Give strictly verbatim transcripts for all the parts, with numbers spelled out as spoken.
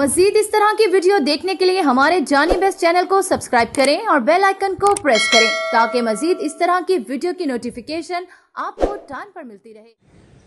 मजीद इस तरह की वीडियो देखने के लिए हमारे जानी बेस्ट चैनल को सब्सक्राइब करें और बेल आइकन को प्रेस करें ताकि मजीद इस तरह की वीडियो की नोटिफिकेशन आपको टाइम पर मिलती रहे।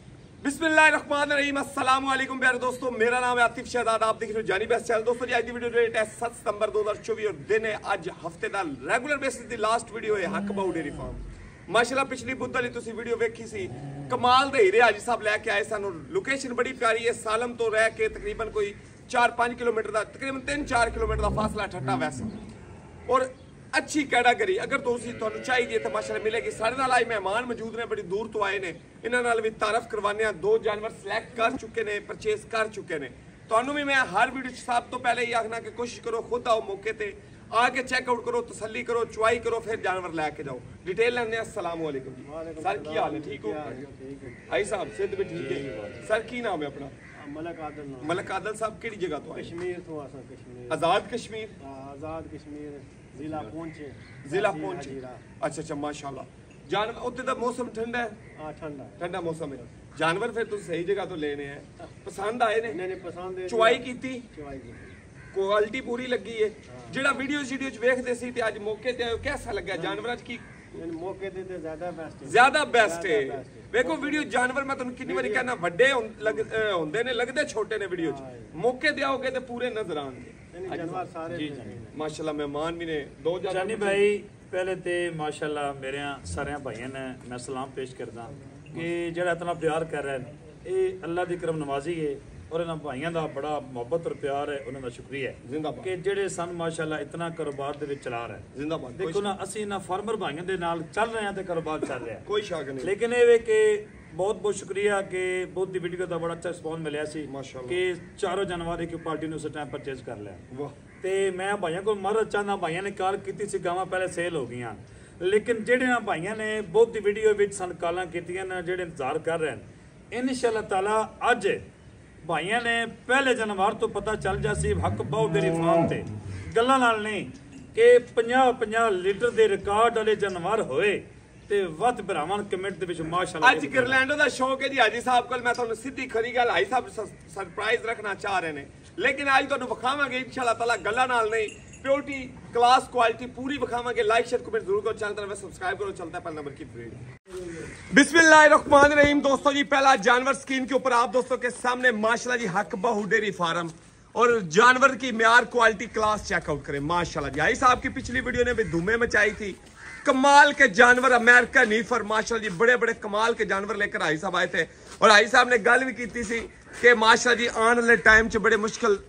बिस्मिल्लाहिर्रहमानिर्रहीम, अस्सलाम वालेकुम प्यारे दोस्तों, मेरा नाम है आतिफ शहजाद, आप देख रहे हो जानी बेस्ट चैनल। दोस्तों जी आज की वीडियो डेट है सात सितंबर दो हज़ार चौबीस और दिन है आज हफ्ते का रेगुलर बेसिस दी लास्ट वीडियो है हक बाऊ डेयरी फार्म। माशाल्लाह पिछली बुध वाली तुसी वीडियो वेखी सी, कमाल दे हीरे हाजी साहब लैके आए सानू। लोकेशन बड़ी प्यारी है, सालम तो रह के तकरीबन कोई चार पाँच किलोमीटर का तकरीबन तीन चार किलोमीटर का फासला ठट्टा वैसा और अच्छी कैटागरी अगर तुसी तुहानू चाहिए तो माशाल्लाह मिलेगी। साढ़े नाल आज मेहमान मौजूद ने, बड़ी दूर तो आए ने, इन्हां नाल भी तारफ करवाने। दो जानवर सिलेक्ट कर चुके ने, परचेज कर चुके ने। तुहानू भी मैं हर वीडियो सब तो पहले ही आखना कि कोशिश करो खुद आओ मौके ते आके चेकआउट करो, तसल्ली करो, चुआई करो, फिर जानवर लैके जाओ। डिटेल लेने। अस्सलाम वालेकुम जी सर, की हाल है? ठीक हो भाई साहब? सिद्ध भी ठीक है सर। की नाम है अपना? मलक आदल। मलक आदल साहब किहड़ी जगह तो? कश्मीर तो आसा कश्मीर। आजाद कश्मीर। आजाद कश्मीर जिला पहुंचे। जिला पहुंचे। अच्छा अच्छा माशाल्लाह। जानवर उत्ते दा मौसम ठंडा है? हां ठंडा ठंडा मौसम है। जानवर फिर तुम सही जगह तो लेने हैं। पसंद आए ने? नहीं नहीं पसंद है। चुआई कीती? चुआई की क्वालिटी पूरी लगी है। जेड़ा वीडियो वीडियो च वेखदे सी ते आज मौके ते आयो, कैसा लगा जानवरां च? की मौके ते ते ज्यादा बेस्ट है। ज्यादा बेस्ट है। देखो वीडियो जानवर मैं तुहानू कितनी बारी कहना बड़े होंदे ने, लगदे छोटे ने वीडियो च, मौके ते आओगे ते पूरे नजर आएंगे जानवर सारे। माशाल्लाह मेहमान भी ने दो जानी भाई। पहले ते माशाल्लाह मेरे सारे भाइयों ने मैं सलाम पेश करदा कि जेड़ा इतना प्यार कर रहे हैं ये अल्लाह दी करम नवाजी है और इन्हां भाइयों का बड़ा मुहब्बत और प्यार है, उन्होंने शुक्रिया है जिंदाबाद कि जेड़े सन माशाल्लाह इतना कारोबार दे विच चला रहे हैं। जिंदाबाद। देखो ना असीं इन्हां फार्मर भाइयों दे नाल चल रहे हैं ते कारोबार चल रहा है, कोई शक नहीं। लेकिन ये वे कि बहुत बहुत शुक्रिया कि बहुत दी वीडियो का बड़ा अच्छा रिस्पॉन्स मिलया सी कि चारों जानवर एक पार्टी ने उस टाइम परचेज कर लिया। ते मैं भाइयों को मरद चाहना, भाइयों ने कॉल की सी, गावां पहले सेल हो गई, लेकिन जेड़े भाइयों ने बहुत दी वीडियो विच सन कॉलां कीतियां ने, जेड़े इंतजार कर रहे हैं इंशाअल्लाह ताला अज भाइयों ने पहले जानवर तो पता चल जा सी हक बाऊ डेयरी फार्म ते गल्लां नाल नहीं कि पचास पचास लीटर दे रिकॉर्ड वाले जानवर होए ते वत भरावां कमेंट दे विच माशाअल्लाह। आज गिरलैंडो दा शौक है जी हाजी साहब कोल। मैं तुहानू सीधी खरी गल हाजी साहब सरप्राइज रखना चाह रहे ने, लेकिन आज तुहानू विखावांगे इंशाअल्लाह ताला गल्लां नाल नहीं, प्योरिटी क्लास क्वालिटी पूरी विखावांगे। लाइक शेयर कमेंट जरूर करो, चैनल तरफ सब्सक्राइब करो। चलता है पहला नंबर की वीडियो। बिस्मिल्लाहिर्रहमानिर्रहीम। दोस्तों जी पहला जानवर स्क्रीन के ऊपर आप दोस्तों के सामने माशाल्लाह जी हक बाऊ डेयरी फार्म और जानवर की म्यार क्वालिटी क्लास चेकआउट करें माशाल्लाह जी। हाजी साहब की पिछली वीडियो ने भी धूमे मचाई थी, कमाल के जानवर अमेरिका नीफर माशाल्लाह जी बड़े बड़े कमाल के जानवर लेकर हाजी साहब आए थे और हाजी साहब ने गल भी की सी कि माशाल्लाह जी आने वाले टाइम च बड़े मुश्किल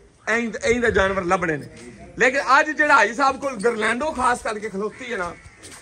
ऐं जानवर लभने ने, लेकिन अज जो हाजी साहब को गिरलैंडो खास करके खलोती है ना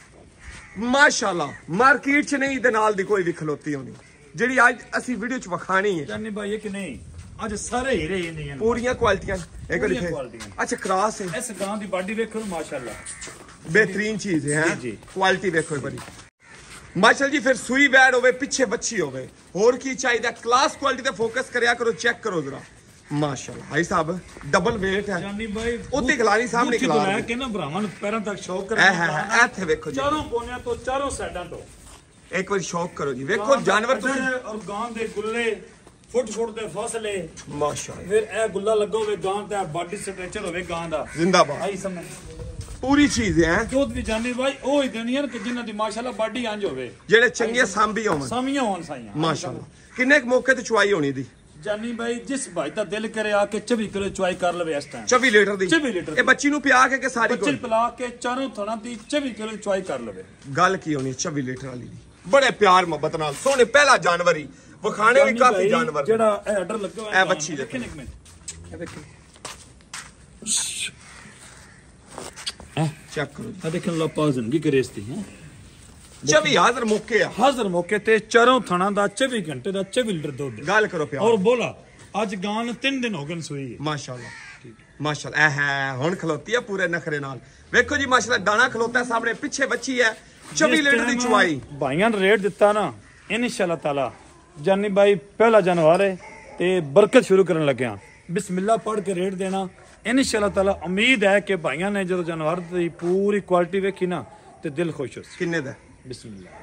माशाल्लाह मार्केट च नहीं दे नाल दी कोई भी खलोती होनी जिहड़ी अज असी वीडियो च वखानी है। जानी भाई ये कि नहीं आज सारे हीरे ही नहीं पूरियां क्वालिटियां एक अच्छा क्रॉस है। इस गांव दी बॉडी देखो माशाल्लाह बेहतरीन चीज है जी। क्वालिटी देखो बड़ी माशाल्लाह जी। फिर सुई बैड होवे, पीछे बच्ची होवे, होर की चाहिए? क्लास क्वालिटी ते फोकस करया करो, चेक करो जरा माशाल्लाह। भाई साहब डबल वेट है जानी भाई। उते खिलानी सामने खिला है कि ना भरावां नु पैरां तक शौक कर है है एथे देखो जी, चारों कोनियां तो चारों साइडां तो एक बार शौक करो जी। देखो जानवर तो और गांव दे गुल्ले फुट फुट दे फासले माशाल्लाह। फिर ए गुल्ला लगो वे गांव दा बॉडी स्ट्रक्चर होवे गांव दा जिंदाबाद। आई समझ पूरी चीज है दूध भी जानी भाई ओ ही देनी है कि जिन्हां दी माशाल्लाह बॉडी अंज होवे, जेड़े चंगे सांभी होवन सामियां होन साइयां माशाल्लाह। किन्ने मौके ते चुआई होनी दी जानी भाई? जिस भाई दा दिल करे आके चौबीस किलो चुआई कर लवे इस टाइम। चौबीस लीटर दी चौबीस लीटर ए बच्ची नु पिया के के सारी बच्ची पिला के चारों थणा दी चौबीस किलो चुआई कर लवे। गल की होनी चौबीस लीटर वाली दी बड़े प्यार मोहब्बत नाल सोने पहला जानवर ही वखाने भी काफी जानवर जेड़ा ए ऑर्डर लगो ए बच्ची देख एक मिनट ए देख चेक करो आ देख लो पाजन की करेस्ती है चौबीस हाजर मौके है हाजर मौके ते चारों थणा दा चौबीस घंटे दा चौबीस लीटर दूध। गल करो प्यार और बोला आज गां तीन दिन हो गए सुई माशाल्लाह माशाल्लाह। ए है हुन खलोती है पूरे नखरे नाल। देखो जी माशाल्लाह दाना खलोता है सामने, पीछे बच्ची है, चौबीस लीटर दी चुआई। भाइयों ने रेट दिता ना इंशाअल्लाह ताला जानी भाई पहला जानवर है ते बरकत शुरू करन लगे बिस्मिल्लाह पढ़ के रेट देना इंशाअल्लाह ताला। उम्मीद है कि भाइयों ने जो जानवर दी पूरी क्वालिटी वेखी ना ते दिल खुश हो। किन्ने दा? बिस्मिल्लाह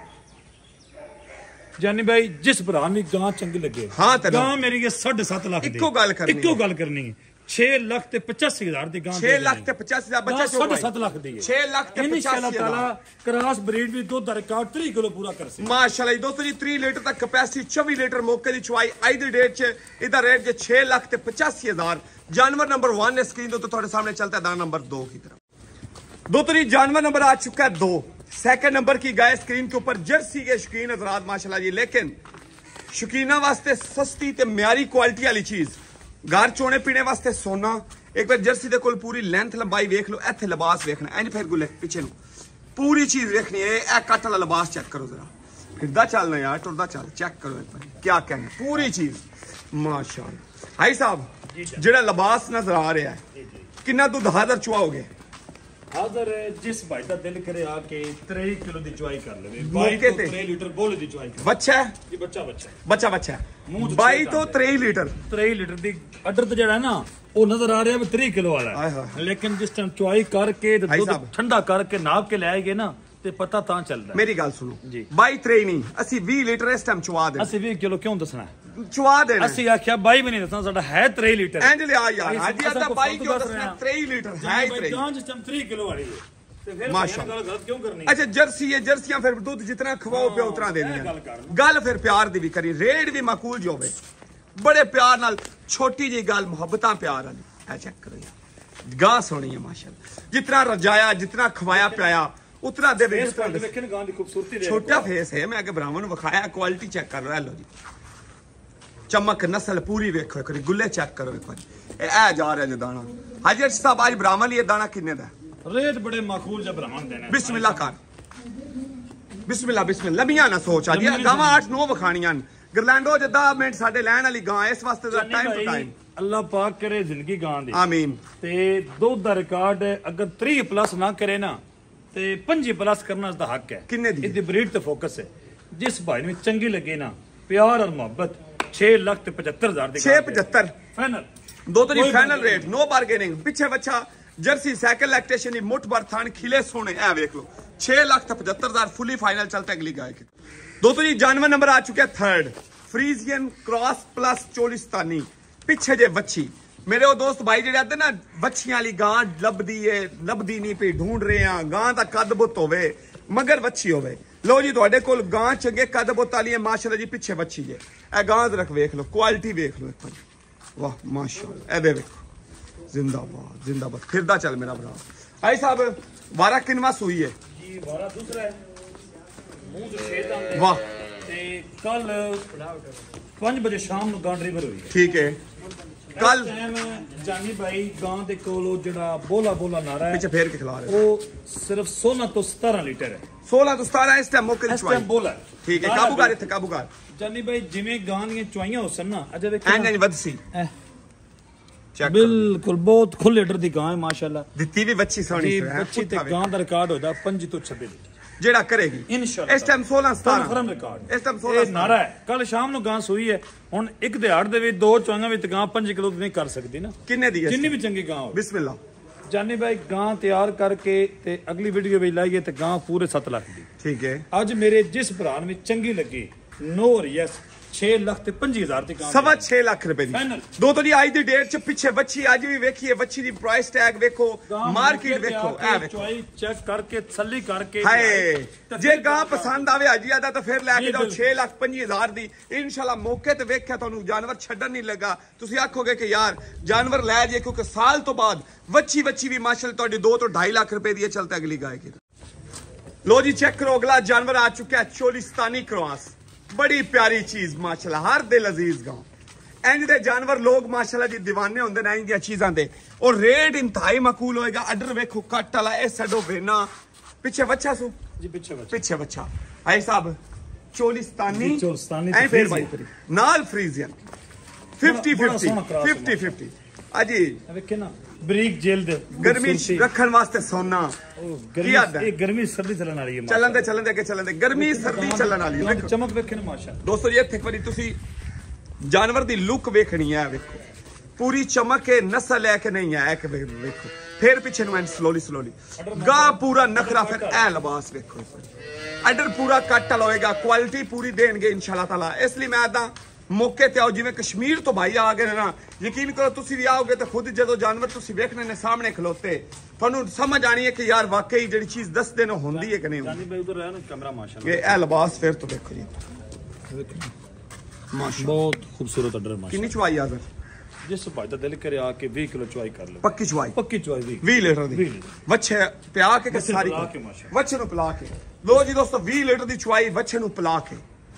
जानी भाई जिस भरा गां चंगी लगे। हाँ गां मेरी साढ़े सत्त लाख इको गल करनी इको गल करनी छे लाख ते पचासी हजार दी गां छे लाख ते पचासी हजार बच्चा साढ़े सात लाख दी छे लाख ते पचासी हजार क्रॉस ब्रीड भी दुध दा रिकॉर्ड तीस किलो पूरा कर सी माशाल्लाह दोस्तों जी तीस लीटर तक कैपेसिटी चौबीस लीटर मौके दी चुवाई आज दी डेट च इदा रेट जे छे लाख ते पचासी हजार जानवर नंबर वन है स्क्रीन तो थोड़े सामने चलता है दाना नंबर दो की तरफ। दोस्तों जी जानवर नंबर आ चुका है दो, सेकंड नंबर की गाय स्क्रीन के ऊपर जर्सी के शौकीन हजरात माशाल्लाह जी, लेकिन शौकीना वास्ते सस्ती ते म्यारी क्वालिटी वाली चीज घर चोने पीने वास्ते सोना। एक बार जर्सी दे कोल पूरी लेंथ लंबाई वेख लो, इत्थे लिबास वेखना इंज फिर गुले पीछे नु पूरी चीज वेखनी है। ए कट वाला लिबास चेक करो जरा, फिरदा चलना यार टुरदा चल, चेक करो एक बार क्या कहना पूरी चीज माशाल्लाह। भाई साहब जेड़ा लिबास नजर आ रहा है कितना दूध हाजर चुआओगे? हाजर जिस भाई दा दिल करे आके तीस किलो दी चुआई कर लेवे। मौके ते तीस लीटर बोले दी चुआई कर। बच्चा है जी बच्चा बच्चा बच्चा बच्चा बाई तो तीस लीटर तीस लीटर दी अडर ते जेड़ा है ना वो नजर आ रहा है तीस किलो वाला है, लेकिन जिस टाइम चुआई करके दूध ठंडा करके नाप के लाएगे ना ते पता ता चलदा। मेरी गल सुनो जी, बाई तीस नहीं असि बीस लीटर इस टाइम चुआ दे। असि बीस किलो क्यों दसना है? चुआ दे असि आख्या बाई भी नहीं दसना, साडा है तीस लीटर। इंज लिया यार हाजी आता बाई क्यों दसना? तीस लीटर है तीस जिस टाइम तीस किलो वाली है ते फिर माशाल्लाह गलत क्यों करनी? अच्छा जर्सी है, जर्सियां फिर दूध जितना खवाओ पे उतना देनियां। गल फिर प्यार दी भी करी, रेट भी माकूल जो होवे, बड़े प्यार नाल छोटी जी गल मुहब्बतां प्यार वाली है। चेक करो यार गां सोहनी है माशाल्लाह, जितना रजाया जितना खवाया पिलाया उतना दे दे। गां दी खूबसूरती दे, छोटा फेस है, मैं आगे ब्राह्मण विखाया, क्वालिटी चेक कर लो। लो जी चमक नस्ल पूरी वेखो एक बार, गुल्ले चेक करो एक बार। ए आ जा रहा है दाना हाजी साहब आज ब्राह्मण लिए दाना किन्ने दा? रेट बड़े माकूल जब ब्राह्मण देने। बिस्मिल्लाह कर बिस्मिल्लाह बिस्मिल्लाह लमिया ना सोच आ जी गावां आठ नौ वखाणियां गरलैंडो ज दस मिनट साडे लैण वाली गां इस वास्ते दा टाइम टू टाइम अल्लाह पाक करे जिंदगी गां दी आमीन। ते दुध दा रिकॉर्ड अगर तीस प्लस ना करे ना ते पच्चीस प्लस करना इसदा हक है। किन्ने दी? इदी ब्रीड ते फोकस है, जिस भाई ने चंगी लगे ना प्यार और मोहब्बत छह लाख ते पचहत्तर हजार दी छह पचहत्तर फाइनल दो तो फाइनल रेट, नो बार्गेनिंग। पीछे बच्चा जर्सी साइकिल लैक्टेशन दी मुठ भर थान खिले सोने ए देख लो छह लाख ते पचहत्तर हजार फुली फाइनल चलता अगली गाय के। दोस्तों जी जानवर नंबर आ चुका है third, Friesian cross plus Cholistani. पीछे जे बच्ची मेरे वो दोस्त भाई जेडे आते ना बच्चियां वाली गां लभदी है, लभदी नहीं पई, ढूंढ रहे हैं गां दा कद बुत होवे मगर बच्ची होवे। लो जी तुहाडे कोल गां चंगे कद बुत वाली है माशाल्लाह जी, पीछे बच्ची जे ए गां रख वेख लो, क्वालिटी वेख लो एक बार, वाह माशाल्लाह। ए दे देखो जिंदाबाद जिंदाबाद, फिरदा चल मेरा भरा। भाई साहब वारा किनवा सुई है जी? वारा दूसरा है, मुंह से छे दांत वाह। ते कल पाँच बजे शाम ਨੂੰ गां डिलीवर हुई है। ठीक है कल जानी भाई गां दे कोलो जेड़ा बोला बोला नारा है पीछे फेर के खिला रहे वो सिर्फ सोलह तो सत्रह लीटर है। सोलह तो सत्रह इस टाइम मौके इस टाइम बोला ठीक है काबू कर इथे काबू कर जानी भाई जिवें गां दी चुआइयां हो सन ना अजे देख एंड एंड वदसी बिल्कुल बहुत खुले लीटर दी गां है माशाल्लाह। दित्ती भी बच्ची सोहनी है, बच्ची ते गां दा रिकॉर्ड होदा पाँच तो छब्बीस लीटर जेड़ा करेगी इंशाल्लाह। इस टाइम सोलह सत्रह फर्म रिकॉर्ड इस टाइम सोलह नारा है। कल शाम ਨੂੰ गां सूई है, हुन एक दिहाड़ दे विच दो चुआइयां विच गां पाँच किलो नहीं कर सकदी ना। किन्ने दी है? जिन्नी भी चंगी गां हो बिस्मिल्लाह। जानी भाई गां तैयार करके ते अगली वीडियो विच लाइए ते गां पूरे सत्त लाख दी। ठीक है आज मेरे जिस भरा में चंगी लगी नो रियस छह लाख ते पंजी हजार दी गां सवा छह लाख रुपए दी। फाइनल दो तो जी आज दी डेट च पीछे बच्ची आज भी वेखिए, बच्ची दी प्राइस टैग देखो, मार्केट देखो, ए देखो चुआई चेक करके तसल्ली करके हाय जे गां पसंद आवे हाजी आदा तो फिर लेके जाओ छह लाख पंजी हजार दी इंशाल्लाह। मौके ते वेख्या तुहानू जानवर छड्डन नहीं लगा, तुसी आखोगे कि यार जानवर लै जे, क्योंकि साल तो बाद बच्ची बच्ची भी माशाल्लाह तुहाडी दो तो ढाई लाख रुपए दी चलता अगली गाय की। लो जी चेक करो अगला जानवर आ चुका है चोलिस्तानी क्रॉस, बड़ी प्यारी चीज माशाल्लाह, हर दिल अजीज गांव। इंज दे जानवर लोग माशाल्लाह जी दीवाने होंदे ने इंज दी चीजां दे, और रेट इंतहाई माकूल होएगा। अडर वेखो कट वाला ए सडो वेना पीछे बच्चा सु जी पीछे बच्चा पीछे बच्चा भाई साहब चोलिस्तानी चोलिस्तानी ए फिर भाई नाल Friesian fifty fifty fifty fifty अजी वेखे ना बरीक जेल दे गर्मी रखन वास्ते सोना गर्मी ये गर्मी सर्दी चलन वाली है। चलन दे चलन दे के चलन दे गर्मी सर्दी चलन वाली है। चमक वेखे ना माशाल्लाह। दोस्तों ये एक बारी तुसी जानवर दी लुक वेखनी है, देखो पूरी चमक है, नस्ल है कि नहीं है एक देखो, फिर पीछे नु स्लोली स्लोली गा पूरा नखरा, फिर ए लिबास देखो, अडर पूरा कट होएगा, क्वालिटी पूरी देंगे इंशाल्लाह ताला। इसलिए मैं आदा ਮੌਕੇ ਤੇ ਆਓ। ਜਿਵੇਂ ਕਸ਼ਮੀਰ ਤੋਂ ਭਾਈ ਆ ਗਏ ਨਾ, ਯਕੀਨ ਕਰੋ ਤੁਸੀਂ ਵੀ ਆਓਗੇ ਤਾਂ ਖੁਦ ਜਦੋਂ ਜਾਨਵਰ ਤੁਸੀਂ ਵੇਖਣੇ ਨੇ ਸਾਹਮਣੇ ਖਲੋਤੇ, ਤੁਹਾਨੂੰ ਸਮਝ ਆਣੀ ਹੈ ਕਿ ਯਾਰ ਵਾਕਈ ਜਿਹੜੀ ਚੀਜ਼ ਦੱਸਦੇ ਨੇ ਹੁੰਦੀ ਹੈ ਕਿ ਨਹੀਂ ਜਾਨੀ ਭਾਈ ਉਧਰ ਰਹਿ ਨਾ ਕੈਮਰਾ ਮਾਸ਼ਾਅੱਲਾ। ਇਹ ਲਿਬਾਸ ਫਿਰ ਤੋਂ ਦੇਖੋ ਜੀ ਮਾਸ਼ਾਅੱਲਾ ਬਹੁਤ ਖੂਬਸੂਰਤ ਆਰਡਰ ਮਾਸ਼ਾਅੱਲਾ। ਕਿੰਨੀ ਚਵਾਈ ਆ ਜਿਸ ਭਾਈ ਦਾ ਦਿਲ ਕਰੇ ਆ ਕੇ ਵੀਹ ਕਿਲੋ ਚਵਾਈ ਕਰ ਲਓ। ਪੱਕੀ ਚਵਾਈ ਪੱਕੀ ਚਵਾਈ ਵੀਹ ਲੀਟਰ ਦੀ ਵੱਛੇ ਪਿਆ ਕੇ ਸਾਰੀ ਵੱਛੇ ਨੂੰ ਪਿਲਾ ਕੇ ਲੋ ਜੀ ਦੋਸਤੋ ਵੀਹ ਲੀਟਰ ਦੀ ਚਵਾਈ ਵੱਛੇ ਨੂੰ ਪਿਲਾ ਕੇ।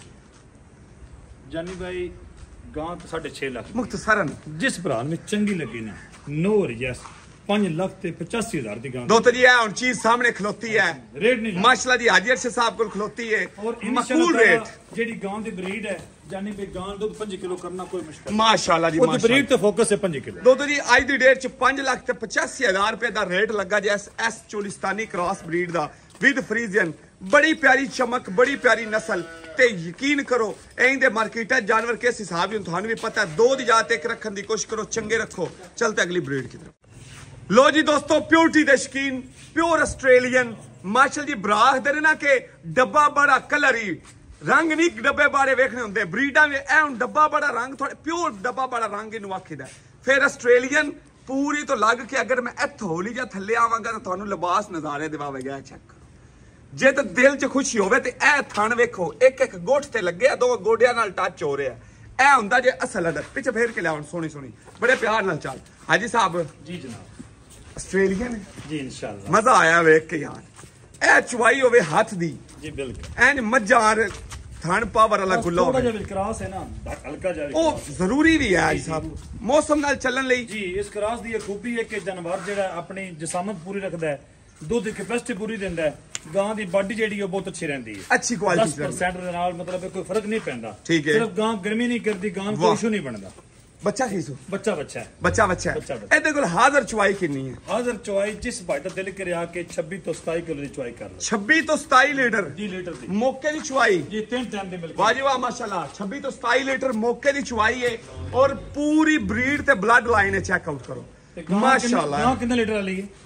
ਜਾਨੀ ਭਾਈ ਗਾਂ ਤਾਂ ਸਾਢੇ ਛੇ ਲੱਖ ਮੁਖਤਸਰਨ ਜਿਸ ਭਰਾ ਨੂੰ ਚੰਗੀ ਲੱਗੀ ਨਾ ਨੋ ਰਿਜੈਸ ਪੰਜ ਲੱਖ ਤੇ ਪਚਾਸੀ ਹਜ਼ਾਰ ਦੀ ਗਾਂ ਦੋ ਤਰੀ ਹੈ ਹੁਣ ਚੀਜ਼ ਸਾਹਮਣੇ ਖਲੋਤੀ ਹੈ ਰੇਟ ਨਹੀਂ ਮਾਸ਼ਾਅੱਲਾ ਦੀ ਹਾਜੀ ਅਰਸ਼ਦ ਸਾਹਿਬ ਕੋਲ ਖਲੋਤੀ ਹੈ ਔਰ ਮਕਬੂਲ ਰੇਟ ਜਿਹੜੀ ਗਾਂ ਦੀ ਬਰੀਡ ਹੈ ਜਾਨੀ ਭਾਈ ਗਾਂ ਦੁੱਧ ਪੰਜ ਕਿਲੋ ਕਰਨਾ ਕੋਈ ਮੁਸ਼ਕਲ ਮਾਸ਼ਾਅੱਲਾ ਜੀ ਉਹਦੀ ਬਰੀਡ ਤੇ ਫੋਕਸ ਹੈ ਪੰਜ ਕਿਲੋ। ਦੋ ਤਰੀ ਅੱਜ ਦੀ ਡੇਟ ਚ ਪੰਜ ਲੱਖ ਤੇ ਪਚਾਸੀ ਹਜ਼ਾਰ ਰੁਪਏ ਦਾ ਰੇਟ ਲੱਗਾ ਜੇ ਐਸ ਚੋਲਿਸਤਾਨੀ ਕ੍ਰਾਸ ਬਰੀਡ ਦਾ ਵਿਦ ਫਰੀਜ਼ੀਅਨ। ਬੜੀ ਪਿਆਰੀ ਚਮਕ ਬੜੀ ਪਿਆਰੀ ਨਸਲ ਤੇ ਯਕੀਨ ਕਰੋ ਇਹਦੇ ਮਾਰਕੀਟ ਜਾਨਵਰ ਕਿਸ ਹਿਸਾਬ ਦੀ ਤੁਹਾਨੂੰ ਵੀ ਪਤਾ ਦੋ ਦੀ ਜਾਤ ਇੱਕ ਰੱਖਣ ਦੀ ਕੋਸ਼ਿਸ਼ ਕਰੋ ਚੰਗੇ ਰੱਖੋ। ਚਲते अगली ब्रीड की तरफ। लो जी दोस्तों प्योरिटी दे शकीन प्योर आस्ट्रेलियन माशल जी बराख दे ना के डब्बा बड़ा कलर ही रंग नहीं डब्बे बारे वेखने होंगे ब्रीडा में ए हुन डब्बा बड़ा रंग थोड़े प्योर डब्बा बड़ा रंग इनू आखीदा। फिर आस्ट्रेलियन पूरी तो लग के अगर मैं इत्थों होली जा थल्ले आवांगा तो तुहानू लिबास नज़ारे दिवावेगा। चेक करो जे तो दिल च खुशी होवे ते ए थण वेखो एक एक गोठ ते लगे दो गोडियां नाल टच हो रहा है। ए हुंदा जे असल अडर पिछे फेर के लिया सोनी सोनी बड़े प्यार नाल चल। हाजी साहब जी जनाब आस्ट्रेलियन जी इंशाल्लाह मजा आया वेख के यार। ए चवाई होवे हाथ दी जी बिल्कुल एन मजार थण पावर वाला गुल्ला थोड़ा जिहा क्रॉस है ना हल्का जिहा ओ जरूरी भी है हाजी साहब मौसम नाल चलन लई जी। इस क्रॉस दी खूबी है कि जानवर जेड़ा अपनी जिसामत पूरी रखदा है दुध की कैपेसिटी पूरी दिंदा है। गां दी बॉडी जेड़ी है बहुत अच्छी रहंदी है अच्छी क्वालिटी दस परसेंट दे नाल मतलब कोई फर्क नहीं पैंदा। ठीक है सिर्फ गां गर्मी नहीं करदी गां कोई इशू नहीं बनदा। बच्चा खीसो बच्चा बच्चा है बच्चा बच्चा है ਇਹਦੇ ਕੋਲ ਹਾਜ਼ਰ ਚਵਾਈ ਕਿੰਨੀ ਹੈ? ਹਾਜ਼ਰ ਚਵਾਈ ਜਿਸ ਭਾਈ ਦਾ ਦਿਲ ਕਰਿਆ ਕਿ ਛੱਬੀ ਤੋਂ ਸਤਾਈ ਕਿਲੋ ਦੀ ਚਵਾਈ ਕਰ ਲਓ। ਛੱਬੀ ਤੋਂ ਸਤਾਈ ਲੀਟਰ ਜੀ ਲੀਟਰ ਦੀ ਮੌਕੇ ਦੀ ਚਵਾਈ ਜੀ ਤਿੰਨ ਟਾਈਮ ਦੀ ਮਿਲਦੀ ਵਾਹ ਜੀ ਵਾਹ ਮਾਸ਼ਾਅੱਲਾ ਛੱਬੀ ਤੋਂ ਸਤਾਈ ਲੀਟਰ ਮੌਕੇ ਦੀ ਚਵਾਈ ਹੈ ਔਰ ਪੂਰੀ ਬਰੀਡ ਤੇ ਬਲੱਡ ਲਾਈਨ ਹੈ। ਚੈੱਕ ਆਊਟ ਕਰੋ ਮਾਸ਼ਾਅੱਲਾ। ਗਾਂ ਕਿੰਨੇ ਲੀਟਰ ਵਾਲੀ ਹੈ?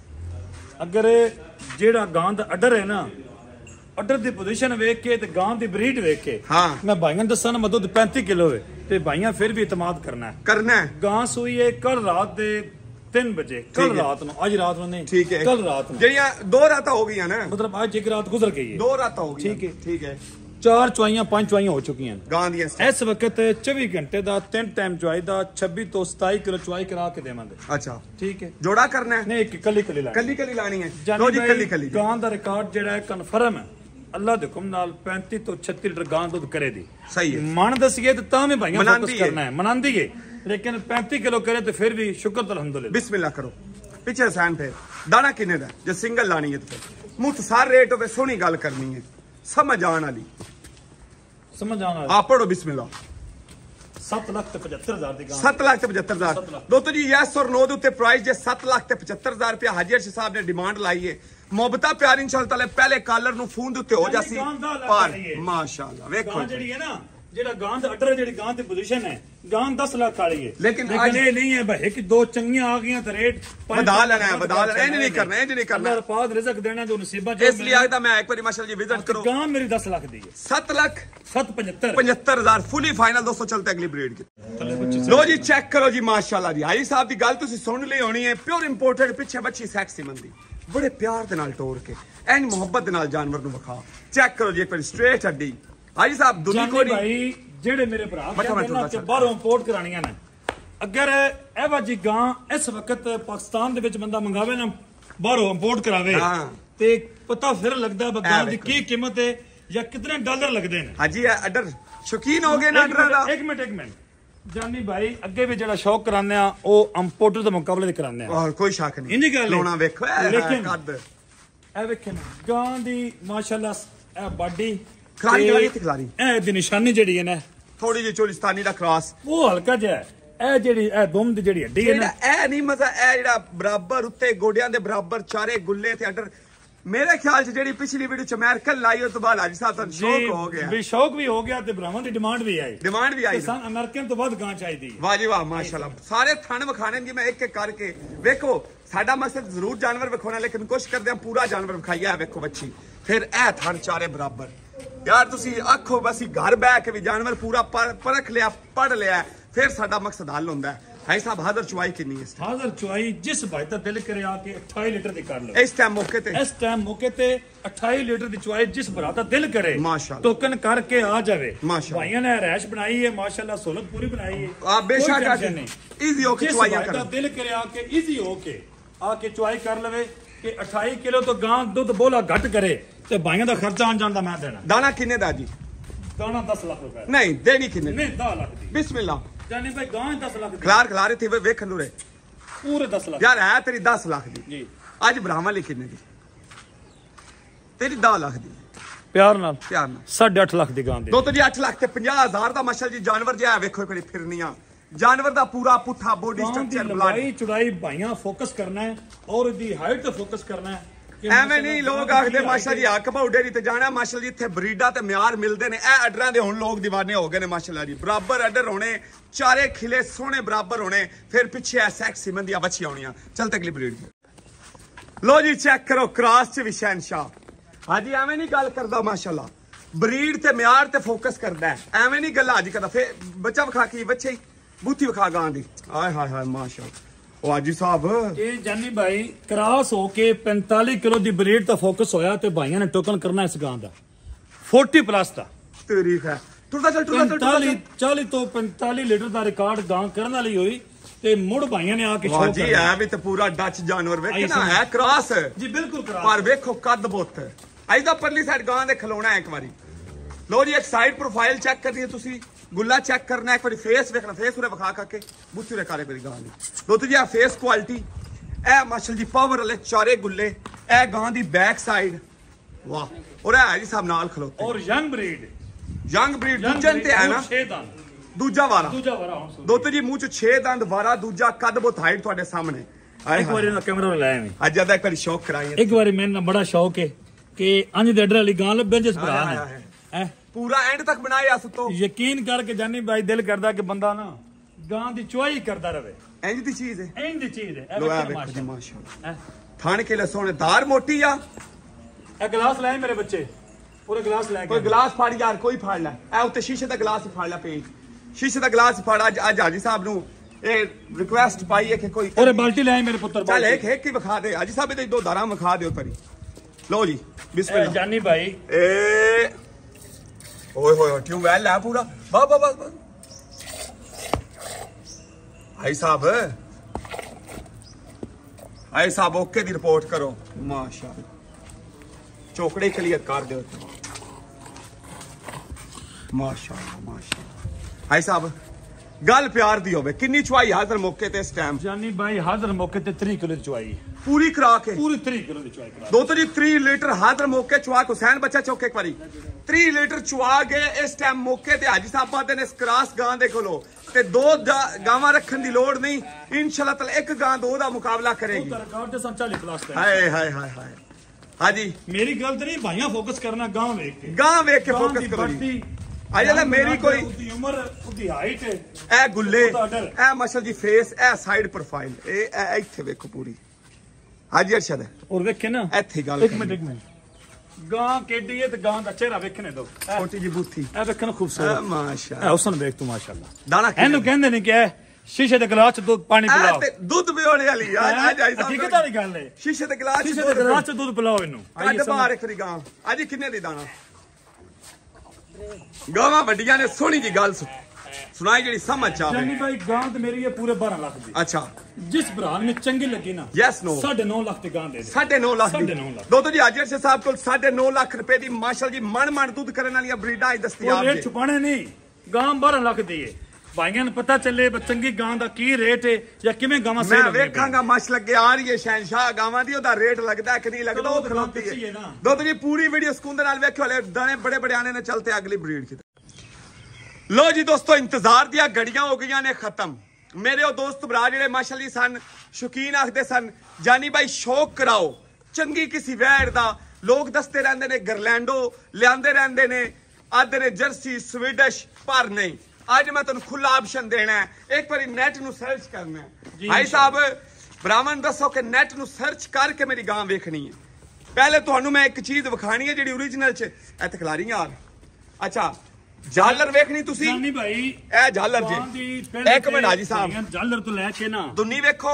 ਅਗਰ ਜਿਹੜਾ ਗਾਂ ਦਾ ਆਰਡਰ ਹੈ ਨਾ ਆਰਡਰ ਦੀ ਪੋਜੀਸ਼ਨ ਵੇਖ ਕੇ ਤੇ ਗਾਂ ਦੀ ਬਰੀਡ ਵੇਖ ਕੇ ਹਾਂ ਮੈਂ ਭਾਈਆਂ ਨੂੰ ਦੱਸਾਂ ਨਾ ਮੈਂ ਦੁੱਧ ਪੈਂਤੀ ਕਿਲੋ ਹੈ ਤੇ ਭਾਈਆਂ ਫਿਰ ਵੀ ਇਤਮਾਦ ਕਰਨਾ ਹੈ ਕਰਨਾ ਹੈ। ਗਾਂ ਸੂਈ ਹੈ ਕੱਲ ਰਾਤ ਦੇ ਤਿੰਨ ਵਜੇ ਕੱਲ ਰਾਤ ਨੂੰ ਅੱਜ ਰਾਤ ਨੂੰ ਨਹੀਂ ਠੀਕ ਹੈ ਕੱਲ ਰਾਤ ਨੂੰ ਜਿਹੜੀਆਂ ਦੋ ਰਾਤਾਂ ਹੋ ਗਈਆਂ ਨਾ ਮਤਲਬ ਅੱਜ ਇੱਕ ਰਾਤ ਗੁਜ਼ਰ ਗਈ ਹੈ ਦੋ ਰਾਤਾਂ ਹੋ ਗਈਆਂ ਠੀਕ ਹੈ ਠੀਕ ਹੈ ਚਾਰ ਚਵਾਈਆਂ ਪੰਜ ਚਵਾਈਆਂ ਹੋ ਚੁੱਕੀਆਂ ਗਾਂ ਦੀਆਂ ਇਸ ਵਕਤ ਚੌਵੀ ਘੰਟੇ ਦਾ ਤਿੰਨ ਟਾਈਮ ਚਵਾਈ ਦਾ ਛੱਬੀ ਤੋਂ ਸਤਾਈ ਕਿਲੋ ਚਵਾਈ ਕਰਾ ਕੇ ਦੇਵਾਂਗੇ। ਅੱਛਾ ਠੀਕ ਹੈ ਜੋੜਾ ਕਰਨਾ ਹੈ ਨਹੀਂ ਇੱਕ ਕੱਲੀ ਕੱਲੀ ਲਾਣੀ ਕੱਲੀ ਕੱਲੀ ਲਾਣੀ ਹੈ। ਲੋ ਜੀ ਕੱਲੀ ਕੱਲੀ ਗਾਂ ਦਾ ਰਿਕਾਰਡ ਜਿਹੜਾ ਹੈ ਕਨਫਰਮ ਹੈ ਅੱਲਾਹ ਦੇ ਹੁਕਮ ਨਾਲ ਪੈਂਤੀ ਤੋਂ ਛੱਤੀ ਲੀਟਰ ਗਾਂ ਦੁੱਧ ਕਰੇ ਦੀ ਸਹੀ ਹੈ। ਮਨ ਦਸੀਏ ਤੇ ਤਾਂ ਵੀ ਭਾਈਆਂ ਮਨਾਂਦੀ ਫੋਕਸ ਕਰਨਾ ਹੈ ਮਨਾਂਦੀ ਹੈ ਲੇਕਿਨ ਪੈਂਤੀ ਕਿਲੋ ਕਰੇ ਤੇ ਫਿਰ ਵੀ ਸ਼ੁਕਰ ਤਾਂ ਅਲਹਮਦੁਲਿल्लाह। बिस्मिल्लाह करो पिछे सहन फिर दाना किन्ने दा जे सिंगल लानी है तो फिर मुख्तसर रेट होवे सोहनी गल करनी है समझ आने वाली समझ आना आप पढ़ो बिस्मिल्लाह। सत्त लाख ते पचहत्तर हजार दी गां सत्त लाख ते पचहत्तर हजार दोस्तों जी यस और नो दे उत्ते प्राइस जे सत्त लाख ते पचहत्तर हजार रुपया हाजी अर्शी साहब ने डिमांड लाई है। मोहब्बता प्यार इंशाअल्लाह ताला पहले कॉलर नु फोन दे उत्ते हो जासी पर माशाअल्लाह वेखो गां जेडी है ना जेड़ा गां दा अडर जेडी गां दी पोजीशन है गां दस लाख वाली है लेकिन आज ये नहीं है भाई कि दो चंगियां आ गईयां तो रेट बधा लेना है बधा लेना है नहीं करना है नहीं करना अल्लाह पाक रिज़्क देना जो नसीबा जो इसलिए आखदा मैं एक बार माशाअल्लाह जी विजिट करो गां मेरी दस लाख दी है सात लाख सात पचहत्तर पचहत्तर हजार फुली फाइनल दोस्तों चलते अगली ब्रीड की। लो जी चेक करो जी माशाअल्लाह जी हाजी साहब दी गल तुसी सुन ली होनी है प्योर इंपोर्टेड पिछे बच्ची सैक्सी मंदी बड़े प्यार दे नाल तोड़ के एन मोहब्बत दे नाल जानवर नु विखा। चेक करो जी एक बार स्ट्रेट हड्डी हाजी साहब दुनी कोई भाई जेड़े मेरे भरा कहंदे बाहरों इंपोर्ट कराणियां ने अगर ਇਹ ਵਾਜੀ ਗਾਂ ਇਸ ਵਕਤ ਪਾਕਿਸਤਾਨ ਦੇ ਵਿੱਚ ਬੰਦਾ ਮੰਗਾਵੇ ਨਾ ਬਾਹਰੋਂ ਇੰਪੋਰਟ ਕਰਾਵੇ ਤੇ ਪਤਾ ਫਿਰ ਲੱਗਦਾ ਗਾਂ ਦੀ ਕੀ ਕੀਮਤ ਹੈ ਜਾਂ ਕਿੰਨੇ ਡਾਲਰ ਲੱਗਦੇ ਨੇ। ਹਾਜੀ ਅਡਰ ਸ਼ੌਕੀਨ ਹੋ ਗਏ ਨਾ ਅਡਰਾਂ ਦਾ। ਇੱਕ ਮਿੰਟ ਇੱਕ ਮਿੰਟ ਜਾਨੀ ਭਾਈ ਅੱਗੇ ਵੀ ਜਿਹੜਾ ਸ਼ੌਕ ਕਰਾਉਂਦੇ ਆ ਉਹ ਇੰਪੋਰਟਰ ਦੇ ਮੁਕਾਬਲੇ ਤੇ ਕਰਾਉਂਦੇ ਆ ਕੋਈ ਸ਼ੱਕ ਨਹੀਂ ਇੰਨੀ ਗੱਲ ਲੋਣਾ ਵੇਖੋ ਲੇਕਿਨ ਕੱਦ ਇਹ ਵੇਖੋ ਗਾਂ ਦੀ ਮਾਸ਼ਾਅੱਲਾ ਇਹ ਬਾਡੀ ਖਲਾਰੀ ਖਲਾਰੀ ਤੇ ਖਲਾਰੀ ਇਹ ਦੀ ਨਿਸ਼ਾਨੀ ਜਿਹੜੀ ਹੈ ਨਾ ਥੋੜੀ ਜਿਹੀ ਚੋਲਿਸਤਾਨੀ ਦਾ ਕ੍ਰਾਸ ਉਹ ਹਲਕਾ ਜਿਹਾ ਇਹ ਜਿਹੜੀ ਇਹ ਦੁਮ ਦੀ ਜਿਹੜੀ ਹੱਡੀ ਹੈ ਨਾ ਇਹ ਨਹੀਂ ਮਜ਼ਾ ਇਹ ਜਿਹੜਾ ਬਰਾਬਰ ਉੱਤੇ ਗੋਡਿਆਂ ਦੇ ਬਰਾਬਰ ਚਾਰੇ ਗੁੱਲੇ ਤੇ ਅਡਰ ਮੇਰੇ ਖਿਆਲ ਚ ਜਿਹੜੀ ਪਿਛਲੀ ਵੀਡੀਓ ਚ ਅਮਰੀਕਨ ਲਾਈ ਉਸ ਤੋਂ ਬਾਅਦ ਹਾਜੀ ਸਾਹਿਬ ਤੁਹਾਨੂੰ ਸ਼ੌਕ ਹੋ ਗਿਆ ਵੀ ਸ਼ੌਕ ਵੀ ਹੋ ਗਿਆ ਤੇ ਭਰਾਵਾਂ ਦੀ ਡਿਮਾਂਡ ਵੀ ਆਈ ਡਿਮਾਂਡ ਵੀ ਆਈ ਸਾਨੂੰ ਅਮਰੀਕਨ ਤੋਂ ਬਾਅਦ ਗਾਂ ਚਾਹੀਦੀ ਵਾਹ ਜੀ ਵਾਹ ਮਾਸ਼ਾਅੱਲਾ ਸਾਰੇ ਥਣ ਵਿਖਾਣੇ ਜੀ ਮੈਂ ਇੱਕ ਇੱਕ ਕਰਕੇ ਵੇਖੋ ਸਾਡਾ ਮਕਸਦ ਜ਼ਰੂਰ ਜਾਨਵਰ ਵਿਖਾਉਣਾ ਲੇਕਿਨ ਕੋਸ਼ਿਸ਼ ਕਰਦੇ ਆ ਪੂਰਾ ਜਾਨਵਰ ਵਿਖਾਈਆ ਵੇਖੋ ਬੱਚੀ ਫਿਰ ਇਹ ਥਣ ਚਾਰੇ ਬਰਾਬਰ यार तुसी आखो बस घर बह के भी जानवर पूरा परख लिया पढ़ लिया फिर साडा मकसद हल होंदा है। भाई साहब हाजर चुवाई कितनी है? हाजर चुवाई जिस भाई दा दिल करे आके अट्ठाई लीटर दी कर लो इस टाइम मौके ते इस टाइम मौके ते अट्ठाई लीटर दी चुवाई जिस भरा दा दिल करे माशाल्लाह टोकन करके आ जावे। माशाल्लाह भाइयों ने रैश बनाई है माशाल्लाह सहूलत पूरी बनाई है। आप बेशक इजी होके चुवाइयां कर दिल करे आके इजी होके आके चुवाई कर लवे कि अट्ठाई किलो तो गां दूध बोला घट करे ते भाइयों दा खर्चा आन जान दा मैं देना। दाना किन्ने दा जी? दाना दस लाख रुपए नहीं देनी किन्ने? नहीं दस लाख दी। बिस्मिल्लाह जानी भाई गां दस लाख दी खलार खलारे थी वेखन नुरे पूरे दस लाख यार है तेरी दस लाख दी जी। आज ब्राह्मण ली किन्ने दी? तेरी दस लाख दी प्यार नाल प्यार नाल साढ़े अठ लाख दी गां दे दो तो जी अठ लाख ते पचास हजार दा माशा जी जानवर जो है वेखो कड़ी फिरनियां जानवर दा पूरा पुठा बॉडी स्ट्रक्चर लंबाई चौड़ाई भाइयां फोकस करना है और दी हाइट ते फोकस करना है। ਐਵੇਂ ਨਹੀਂ ਲੋਕ ਆਖਦੇ ਮਾਸ਼ਾ ਜੀ ਹੱਕ ਭਾਉ ਦੀ ਤੇ ਜਾਣਾ ਮਾਸ਼ਾ ਜੀ ਇੱਥੇ ਬਰੀਡਾ ਤੇ ਮਿਆਰ ਮਿਲਦੇ ਨੇ ਇਹ ਅਡਰਾਂ ਦੇ ਹੁਣ ਲੋਕ دیਵਾਨੇ ਹੋ ਗਏ ਨੇ ਮਾਸ਼ਾਅੱਲਾ ਜੀ ਬਰਾਬਰ ਅਡਰ ਹੋਣੇ ਚਾਰੇ ਖਿਲੇ ਸੋਹਣੇ ਬਰਾਬਰ ਹੋਣੇ ਫਿਰ ਪਿੱਛੇ ਐ ਸੈਕਸੀ ਮੰਦੀਆਂ ਬੱਚੀਆਂ ਹੋਣੀਆਂ ਚਲ ਤਕਲੀ ਬਰੀਡ ਲੋ ਜੀ ਚੈੱਕ ਕਰੋ ਕ੍ਰਾਸ ਚ ਵੀ ਸ਼ਹਿਨशाह ਹਾਂਜੀ ਐਵੇਂ ਨਹੀਂ ਗੱਲ ਕਰਦਾ ਮਾਸ਼ਾਅੱਲਾ ਬਰੀਡ ਤੇ ਮਿਆਰ ਤੇ ਫੋਕਸ ਕਰਦਾ ਐਵੇਂ ਨਹੀਂ ਗੱਲ ਅੱਜ ਕਰਦਾ ਫੇ ਬੱਚਾ ਵਿਖਾ ਕੀ ਬੱਚੇ ਹੀ ਬੂਥੀ ਵਿਖਾ ਗਾਂ ਦੀ ਆਏ ਹਾਏ ਹਾਏ ਮਾਸ਼ਾਅੱਲਾ ਉਹ ਆਜੀ ਸਾਹਿਬ ਇਹ ਜਾਨੀ ਭਾਈ ਕ੍ਰਾਸ ਹੋ ਕੇ पैंतालीस ਕਿਲੋ ਦੀ ਬਰੀਡ ਤਾਂ ਫੋਕਸ ਹੋਇਆ ਤੇ ਭਾਈਆਂ ਨੇ ਟੋਕਨ ਕਰਨਾ ਇਸ ਗਾਂ ਦਾ चालीस ਪਲੱਸ ਦਾ ਤਾਰੀਖ ਹੈ ਟੁੱਟਦਾ ਚੱਲ ਟੁੱਟਦਾ पैंतालीस चालीस ਤੋਂ पैंतालीस ਲੀਟਰ ਦਾ ਰਿਕਾਰਡ ਗਾਂ ਕਰਨ ਵਾਲੀ ਹੋਈ ਤੇ ਮੁੜ ਭਾਈਆਂ ਨੇ ਆ ਕੇ ਸ਼ੋਅ ਜੀ ਹੈ ਵੀ ਤੇ ਪੂਰਾ ਡੱਚ ਜਾਨਵਰ ਵੇਖਣਾ ਹੈ ਕ੍ਰਾਸ ਜੀ ਬਿਲਕੁਲ ਕ੍ਰਾਸ ਪਰ ਵੇਖੋ ਕੱਦ ਬੁੱਤ ਅੱਜ ਦਾ ਪਰਲੀ ਸਾਈਡ ਗਾਂ ਦੇ ਖਲੋਣਾ ਇੱਕ ਵਾਰੀ ਲੋ ਜੀ ਇੱਕ ਸਾਈਡ ਪ੍ਰੋਫਾਈਲ ਚੈੱਕ ਕਰਨੀ ਹੈ ਤੁਸੀਂ ਗੁੱਲਾ ਚੈੱਕ ਕਰਨਾ ਇੱਕ ਵਾਰੀ ਫੇਸ ਵੇਖਣਾ ਫੇਸ ਉਰੇ ਵਿਖਾ ਕਰਕੇ ਬੁੱਤੀ ਉਰੇ ਕਾਰੇ ਕਰੀ ਗਾਂ ਦੀ ਲੋ ਜੀ ਆ ਫੇਸ ਕੁਆਲਿਟੀ ਇਹ ਮਾਸ਼ਾਅੱਲਾ ਜੀ ਪਾਵਰ ਵਾਲੇ ਚਾਰੇ ਗੁੱਲੇ ਇਹ ਗਾਂ ਦੀ ਬੈਕ ਸਾਈਡ ਵਾਹ ਔਰ ਇਹ ਜੀ ਸਾਹਿਬ ਨਾਲ ਖਲੋਤੇ ਔਰ ਯੰਗ ਬਰੀਡ ਯੰਗ ਬਰੀਡ ਦੂਜਨ ਤੇ ਹੈ ਨਾ ਛੇ ਦੰਦ ਦੂਜਾ ਵਾਰਾ ਦੂਜਾ ਵਾਰਾ ਹੁਣ ਦੋ ਤੇ ਜੀ ਮੂੰਹ ਚ ਛੇ ਦੰਦ ਵਾਰਾ ਦੂਜਾ ਕੱਦ ਬਹੁਤ ਹਾਈਟ ਤੁਹਾਡੇ ਸਾਹਮਣੇ ਇੱਕ ਵਾਰੀ ਨਾ ਕੈਮਰਾ ਲਾਇਆ ਮੈਂ ਅੱਜ ਦਾ ਇੱਕ ਵਾਰੀ ਸ਼ੌਕ ਕਰਾਈ ਇੱਕ ਵਾਰੀ ਮੈਨੂੰ ਬੜਾ ਸ਼ੌਕ ਹੈ ਕਿ ਅੰਜ ਦੇ ਅਡਰ ਵਾਲੀ ਗਾਂ ਲੱਭੇ ਜਿਸ ਭਰਾ ਨੇ ਹੈ ਪੂਰਾ ਐਂਡ ਤੱਕ ਬਣਾਇਆ ਸੁੱਤੋ ਯਕੀਨ ਕਰਕੇ ਜਾਨੀ ਭਾਈ ਦਿਲ ਕਰਦਾ ਕਿ ਬੰਦਾ ਨਾ ਗਾਂ ਦੀ ਚੁਆਈ ਕਰਦਾ ਰਵੇ ਇੰਜ ਦੀ ਚੀਜ਼ ਹੈ ਇੰਜ ਦੀ ਚੀਜ਼ ਹੈ ਲੋ ਆ ਵੇਖੋ ਜੀ ਮਾਸ਼ਾਅੱਲਾ ਥਾਣ ਕੇ ਲਸੋਣੇ ਧਾਰ ਮੋਟੀ ਆ ਇਹ ਗਲਾਸ ਲੈ ਮੇਰੇ ਬੱਚੇ ਪੂਰਾ ਗਲਾਸ ਲੈ ਕੇ ਕੋਈ ਗਲਾਸ ਫੜ ਯਾਰ ਕੋਈ ਫੜ ਲੈ ਇਹ ਉੱਤੇ ਸ਼ੀਸ਼ੇ ਦਾ ਗਲਾਸ ਹੀ ਫੜ ਲੈ ਪੇਜ ਸ਼ੀਸ਼ੇ ਦਾ ਗਲਾਸ ਫੜ ਅੱਜ ਅੱਜ ਹਾਜੀ ਸਾਹਿਬ ਨੂੰ ਇਹ ਰਿਕੁਐਸਟ ਪਾਈ ਹੈ ਕਿ ਕੋਈ ਔਰ ਬਾਲਟੀ ਲੈ ਮੇਰੇ ਪੁੱਤਰ ਚੱਲ ਇੱਕ ਇੱਕ ਹੀ ਵਿਖਾ ਦੇ ਹਾਜੀ ਸਾਹਿਬ ਇਹਦੇ ਦੋ ਧਾਰਾਂ ਵਿਖਾ ਦਿਓ ਤਰੀ ਲੋ ਜੀ ਬਿਸਮਿਲ੍ਲਾ ਜਾਨੀ ਭਾਈ ਏ ਓਏ ਹੋਏ ਟਿਊਬਵੈਲ ਲੈ ਪੂਰਾ ਬਾ ਬਾ ਬਾ ਭਾਈ ਸਾਹਿਬ ਭਾਈ ਸਾਹਿਬ ਓਕੇ ਦੀ ਰਿਪੋਰਟ ਕਰੋ ਮਾਸ਼ਾਅੱਲਾ ਚੋਕੜੇ ਕਲੀਅਰ ਕਰ ਦਿਓ ਮਾਸ਼ਾਅੱਲਾ ਮਾਸ਼ਾਅੱਲਾ ਭਾਈ ਸਾਹਿਬ ਗੱਲ ਪਿਆਰ ਦੀ ਹੋਵੇ ਕਿੰਨੀ ਚੁਆਈ ਹਾਜ਼ਰ ਮੌਕੇ ਤੇ ਇਸ ਟਾਈਮ ਜਾਨੀ ਭਾਈ ਹਾਜ਼ਰ ਮੌਕੇ ਤੇ तीस ਕਿਲੋ ਦੀ ਚੁਆਈ ਪੂਰੀ ਕਰਾ ਕੇ ਪੂਰੀ तीस ਕਿਲੋ ਦੀ ਚੁਆਈ ਕਰਾ ਦੋ ਤੋਂ ਜੀ तीस ਲੀਟਰ ਹਾਜ਼ਰ ਮੌਕੇ ਚੁਆ ਹੁਸੈਨ ਬੱਚਾ ਚੌਕੇ ਇੱਕ ਵਾਰੀ तीस ਲੀਟਰ ਚੁਆ ਗਏ ਇਸ ਟਾਈਮ ਮੌਕੇ ਤੇ ਹਾਜੀ ਸਾਹਿਬ ਆਦੇ ਨੇ ਸਕਰਾਸ ਗਾਂ ਦੇ ਕੋਲੋਂ ਤੇ ਦੋ ਗਾਵਾਂ ਰੱਖਣ ਦੀ ਲੋੜ ਨਹੀਂ ਇਨਸ਼ਾਅੱਲਾ ਤਾਲਾ ਇੱਕ ਗਾਂ ਦੋ ਦਾ ਮੁਕਾਬਲਾ ਕਰੇਗੀ ਰਿਕਾਰਡ ਤੇ ਚਾलीस ਪਲੱਸ ਹੈ ਹਾਏ ਹਾਏ ਹਾਏ ਹਾਏ ਹਾਜੀ ਮੇਰੀ ਗਲਤ ਨਹੀਂ ਭਾਈਆਂ ਫੋਕਸ ਕਰਨਾ ਗਾਂ ਵੇਖ ਕੇ ਗਾਂ ਵੇਖ ਕੇ ਫੋਕਸ ਕਰੋ ਜੀ ਆਇਆ ਨਾ ਮੇਰੀ ਕੋਈ ਉਹਦੀ ਉਮਰ ਉਹਦੀ ਹਾਈਟ ਇਹ ਗੁੱਲੇ ਇਹ ਮਸਲ ਜੀ ਫੇਸ ਇਹ ਸਾਈਡ ਪ੍ਰੋਫਾਈਲ ਇਹ ਇੱਥੇ ਵੇਖੋ ਪੂਰੀ ਹਾਜੀ ਅਰਸ਼ਦ ਔਰ ਵੇਖੇ ਨਾ ਇੱਥੇ ਗੱਲ ਇੱਕ ਮਿੰਟ ਇੱਕ ਮਿੰਟ ਗਾਂ ਕਿੱਡੀ ਹੈ ਤੇ ਗਾਂ ਦਾ ਚਿਹਰਾ ਵੇਖਣੇ ਦੋ ਛੋਟੀ ਜੀ ਬੂਥੀ ਇਹ ਵੇਖਣਾ ਖੂਬਸੂਰਤ ਮਾਸ਼ਾਅੱਲਾ ਇਹ ਹੁਸਨ ਵੇਖ ਤੂੰ ਮਾਸ਼ਾਅੱਲਾ ਦਾਣਾ ਇਹਨੂੰ ਕਹਿੰਦੇ ਨੇ ਕਿ ਸ਼ੀਸ਼ੇ ਦੇ ਗਲਾਸ ਚ ਦੁੱਧ ਪਾਣੀ ਪਿਲਾਓ ਤੇ ਦੁੱਧ ਪੀਉਣ ਵਾਲੀ ਆ ਅੱਜ ਆਈ ਸਾਹਿਬ ਹਕੀਕਤ ਵਾਲੀ ਗੱਲ ਹੈ ਸ਼ੀਸ਼ੇ ਦੇ ਗਲਾਸ ਸ਼ੀਸ਼ੇ ਦੇ ਗਲਾਸ ਚ ਦੁੱਧ ਪਿਲਾਓ ਇਹਨੂੰ ਕੱਢ ਬਾਹਰ ਇੱਕ ਦੀ ਗਾਂ ਅੱਜ ਕਿੰਨੇ ਦੀ ਦਾਣਾ ਗਾਵਾਂ ਵੱਡੀਆਂ ਨੇ ਸੋਹਣੀ ਜੀ ਗੱਲ ਸੁਣਾਈ ਜਿਹੜੀ ਸਮਝ ਆਵੇ ਜਾਨੀ ਭਾਈ ਗਾਂ ਤੇ ਮੇਰੀ ਇਹ ਪੂਰੇ बारह ਲੱਖ ਦੀ ਅੱਛਾ ਜਿਸ ਭਰਾ ਨੂੰ ਚੰਗੀ ਲੱਗੀ ਨਾ ਯੈਸ ਨੋ साढ़े नौ ਲੱਖ ਦੀ ਗਾਂ ਦੇ ਦੇ साढ़े नौ ਲੱਖ साढ़े नौ ਲੱਖ ਦੋ ਤੋਂ ਜੀ ਹਾਜ਼ਰ ਸੇ ਸਾਹਿਬ ਕੋਲ साढ़े नौ ਲੱਖ ਰੁਪਏ ਦੀ ਮਾਸ਼ਾਅੱਲਾ ਜੀ ਮਣ ਮਣ ਦੁੱਧ ਕਰਨ ਵਾਲੀਆਂ ਬਰੀਡਾਂ ਹੀ ਦਸਤਿਆਬ ਰੇਟ ਛੁਪਾਣੇ ਨਹੀਂ ਗਾਂ बारह ਲੱਖ ਦੀ ਹੈ ਭਾਈਆਂ ਨੂੰ ਪਤਾ ਚੱਲੇ ਚੰਗੀ ਗਾਂ ਦਾ ਕੀ ਰੇਟ ਹੈ ਜਾਂ ਕਿਵੇਂ ਗਾਵਾਂ ਸੇਲ ਮੈਂ ਵੇਖਾਂਗਾ ਮਸ਼ ਲੱਗੇ ਆ ਰਹੀ ਹੈ ਸ਼ਹਿਨशाह ਗਾਵਾਂ ਦੀ ਉਹਦਾ ਰੇਟ ਲੱਗਦਾ ਕਿ ਨਹੀਂ ਲੱਗਦਾ ਉਹ ਖਲੋਤੀ ਹੈ ਦੋ ਤੋਂ ਜੀ ਪੂਰੀ ਵੀਡੀਓ ਸਕੂਨ ਦੇ ਨਾਲ ਵੇਖਿਓ ਹਲੇ ਦਾਣੇ ਬੜੇ ਬੜੇ ਆਣੇ ਨੇ ਚਲਤੇ ਅਗਲੀ ਬਰੀਡ ਕੀ लो जी दोस्तों इंतजार दिया घड़ियां हो गई ने खत्म मेरे वो दोस्त भरा जेडे माशाअल्लाह सन शौकीन आखते सन जानी भाई शौक कराओ चंगी किसी वैर दा लोग दसते रहंदे ने गरलैंडो लियांदे रहंदे ने आदे ने जर्सी स्वीडिश पर नहीं आज मैं तुहानू खुला ऑप्शन देना है एक बारी नेट नू सर्च करना है भाई साहब ब्राह्मण दसो कि नेट नू सर्च करके मेरी गां वेखनी है पहले तुहानू मैं एक चीज विखानी है जेडी ओरिजिनल च इत्थे खिलारी यार ਅੱਛਾ ਝਾਲਰ ਵੇਖਣੀ ਤੁਸੀਂ ਜਾਨੀ ਭਾਈ ਇਹ ਝਾਲਰ ਗਾਂ ਜੀ ਦੀ ਪਹਿਲੇ ਇੱਕ ਮਿੰਟ ਹਾਜੀ ਸਾਹਿਬ ਝਾਲਰ ਤੋਂ ਲੈ ਕੇ ਨਾ ਦੁੰਨੀ ਵੇਖੋ